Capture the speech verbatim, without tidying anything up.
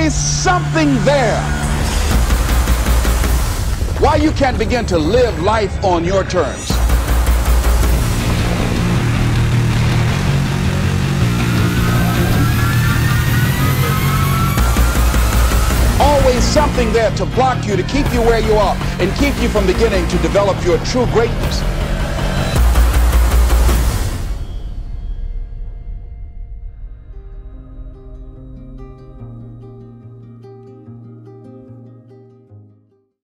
always something there. Why you can't begin to live life on your terms. Always something there to block you, to keep you where you are, and keep you from beginning to develop your true greatness.